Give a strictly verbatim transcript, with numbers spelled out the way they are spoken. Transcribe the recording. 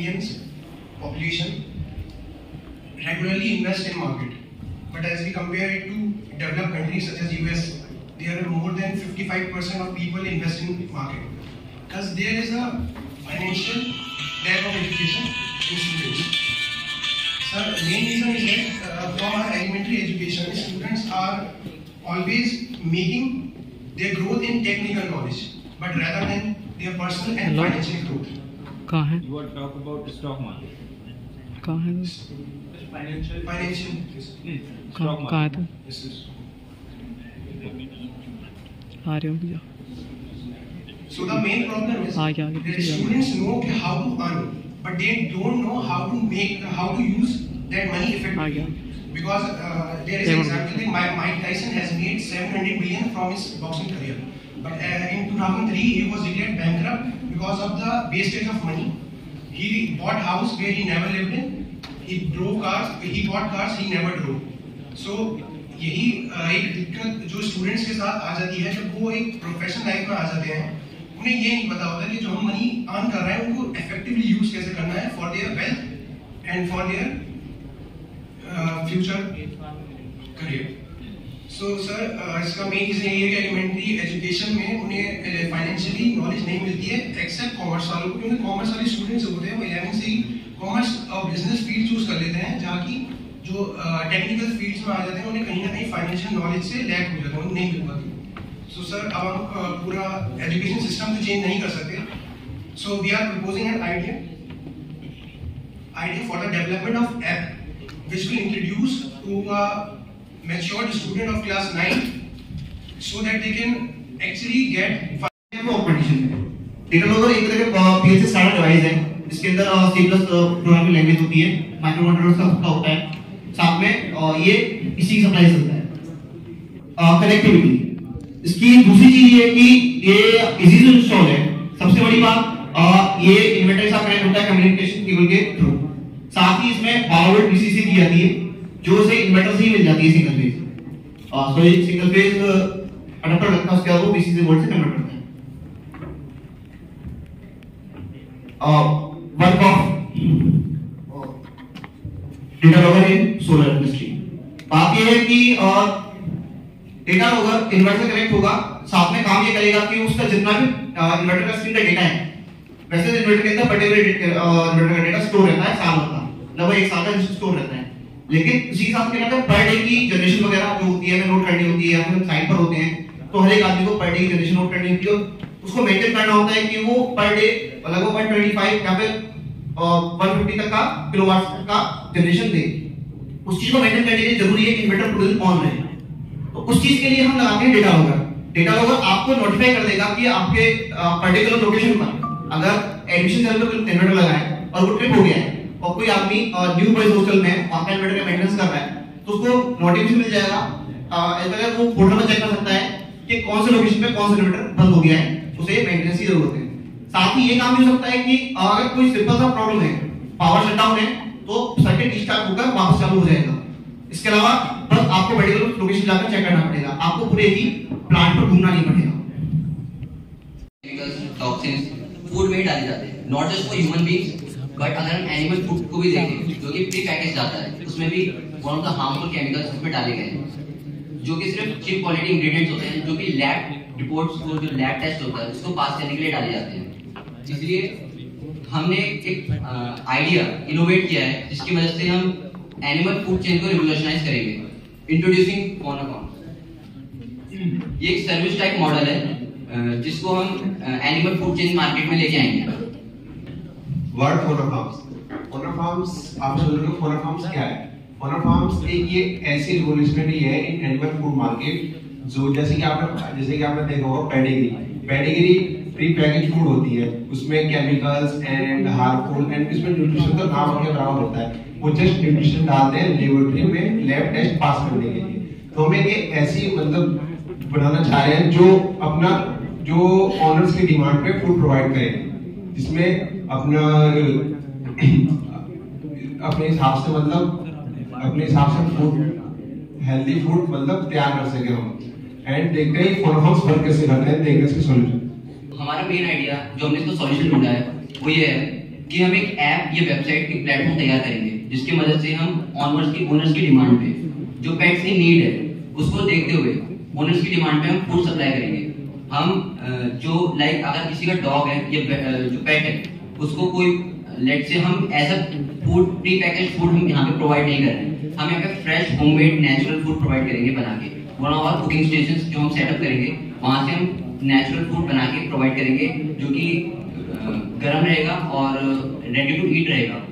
millions population regularly invest in market, but as we compare it to developed countries such as U S, there are more than fifty-five percent of people invest in market, because there is a financial lack of education in students. Sir, main reason is that uh, from our elementary education, students are always making their growth in technical knowledge, but rather than their personal and Hello? financial growth. कहाँ है? You want to talk about the stock market? कहाँ है? Financial. Financial. कहाँ कहाँ है तुम? Yes, yes. आ रहे हो भैया? So the main problem is आगे आगे that पीछे जाओ। students know how to earn, but they don't know how to make, how to use that money effectively. आगे। Because uh, there is an example that Mike Mike Tyson has made seven hundred million from his boxing career, but uh, in two thousand three he was declared bankrupt because of the wastage of money. He bought house where he never lived in. He drove cars. He bought cars he never drove. So यही uh, एक दिक्कत जो students के साथ आ जाती है जब वो एक प्रोफेशनल लाइफ में आ जाते हैं, उन्हें ये नहीं पता होता कि जो हम मनी अर्न कर रहे हैं उनको इफेक्टिवली यूज कैसे करना है for their wealth and for their future career. So sir इसका मेन रीजन ये है कि एलिमेंट्री एजुकेशन में उन्हें फाइनेंशियली नॉलेज नहीं मिलती है एक्सेप्ट कॉमर्स वालों को, क्योंकि कॉमर्स वाले स्टूडेंट्स होते हैं वो इलेवन से ही कॉमर्स और बिजनेस फील्ड चूज कर लेते हैं, जहाँ की जो टेक्निकल uh, फील्ड्स में आ जाते हैं उन्हें कहीं ना कहीं फाइनेंशियल नॉलेज से लैक हो जाता है, उन्हें नहीं मिल पाती। सो सर अब हम uh, पूरा एजुकेशन सिस्टम तो चेंज नहीं कर सकते। So we are proposing an idea idea for the development of app which will introduce to a matured student of class nine so that they can actually get competition में data logger एक तरह के PLC starter device है जिसके अंदर C plus programming language होती है, microcontroller का होता है, साथ में ये इसी की सप्लाई करता है। कनेक्टिविटी इसकी दूसरी चीज ये कि ये इजी टू इंस्टॉल है। सबसे बड़ी बात ये इन्वर्टर के साथ कनेक्ट होता है कम्युनिकेशन केबल के थ्रू, साथ ही इसमें बारह वोल्ट डीसी दी जाती है जो उसे इन्वर्टर से ही मिल जाती है सिंगल फेज। सो ये सिंगल फेज अडाप्टर लगता है, उसके बाद वो डीसी से वोल्ट से कन्वर्ट करता है। Work of data logger in solar industry. बात ये है कि डेटा लॉगर इन्वर्टर से कनेक्ट होगा, साथ में काम ये करेगा कि उसका जितना भी इन्वर्टर का स्क्रीन का डेटा है, वैसे इन्वर्टर के अंदर पर्टिकुलर इन्वर्टर का डेटा स्टोर रहता है साल भर का, लगभग एक साल का स्टोर रहता है, लेकिन उसी के साथ क्या करता है पर डे की जनरेशन वगैरह जो होती है हमें नोट करनी होती है, या फिर साइट पर होते हैं तो हर एक आदमी को पर डे की जनरेशन नोट करनी होती है, उसको मेंटेन करना होता है कि वो पर डे लगभग वन ट्वेंटी फाइव या फिर वन फिफ्टी तक का किलोवाट का जनरेशन दे। उस चीज को मेंटेन करने के लिए जरूरी है कि इन्वर्टर पूरे दिन ऑन रहे, तो उस चीज के लिए हम लगाते हैं डेटा लॉगर। डेटा लॉगर आपको नोटिफाई कर देगा कि आपके पर्टिकुलर लोकेशन पर अगर एडमिशन सेल पर इन्वर्टर लगा है और वो ट्रिप हो गया है और कोई आदमी न्यू बॉयज हॉस्टल में वहां का इन्वर्टर का मेंटेनेंस कर रहा है तो उसको नोटिफिकेशन मिल जाएगा। अगर वो पोर्टल पर चेक कर सकता है कि कौन से लोकेशन पे कौन सा इन्वर्टर बंद हो गया है, उसे मेंटेनेंस की जरूरत है। साथ ही ये काम भी हो सकता है कि अगर कोई सिंपल सा प्रॉब्लम है, पावर शटडाउन है, तो सर्किट रिस्टार्ट होकर वापस चालू हो जाएगा। इसके अलावा बस आपको पर्टिकुलर लोकेशन जाकर चेक करना पड़ेगा, आपको पूरे ही प्लांट पर घूमना नहीं पड़ेगा। केमिकल्स, टॉक्सिन्स फूड में डाले जाते हैं, not just for human beings, but अगर हम एनिमल फूड को भी देखें जो कि प्री पैकेज आता है, उसमें भी one of the harmful chemicals उसमें डाले गए हैं जो कि सिर्फ चिप क्वालिटी इंग्रेडिएंट्स होते हैं, जो कि लैब रिपोर्ट्स को जो लैब टेस्ट होता है उसको पास करने के लिए डाले जाते हैं। इसलिए हमने एक आइडिया इनोवेट किया है जिसकी वजह से हम एनिमल फूड चेन को रिवोल्यूशनाइज करेंगे, इंट्रोड्यूसिंग फोनाफार्म। ये एक सर्विस टाइप मॉडल है जिसको हम एनिमल फूड चेन मार्केट में लेके आएंगे। वर्ड फोनाफार्म्स, फोनाफार्म्स आप समझ रहे हो फोनाफार्म्स क्या है? फोनाफार्म्स एक ये ऐसी रिवोल्यूशनरी है इन एनिमल फूड मार्केट जो जैसे कि आपने जैसे कि आपने देखा होगा Pedigree Pedigree pre package food होती है, उसमें केमिकल्स एंड हार्मफुल एंड इसमें न्यूट्रिशन का नाम के बराबर होता है, वो जस्ट न्यूट्रिशन डालते हैं लेबोरेटरी में लैब टेस्ट पास करने के लिए। तो हमें ये ऐसी मतलब बनाना चाह रहे हैं जो अपना जो ऑनर्स की डिमांड पे फूड प्रोवाइड करे, जिसमें अपना अपने हिसाब से मतलब अपने हिसाब से फूड हेल्दी फूड मतलब तैयार कर सके हम, एंड देखते हैं फोनाफार्म्स वर्क कैसे करते हैं, देखते हैं इसके सॉल्यूशन। हमारा मेन आइडिया जो हमने इसका सॉल्यूशन ढूंढा है वो ये है कि हम एक ऐप या वेबसाइट एक प्लेटफॉर्म तैयार करेंगे जिसकी मदद से हम ऑनर्स की ओनर्स की डिमांड पे जो पेट्स की नीड है उसको देखते हुए ओनर्स की डिमांड पे हम फूड सप्लाई करेंगे। हम जो लाइक अगर किसी का डॉग है या जो पेट है उसको कोई लेट से हम as a food pre package food हम यहाँ पे प्रोवाइड नहीं कर रहे हैं, हम यहाँ पे fresh homemade natural food provide करेंगे बना के। One of our cooking stations जो हम सेटअप करेंगे वहाँ से हम नेचुरल फूड बना के प्रोवाइड करेंगे जो कि गर्म रहेगा और रेडी टू ईट रहेगा।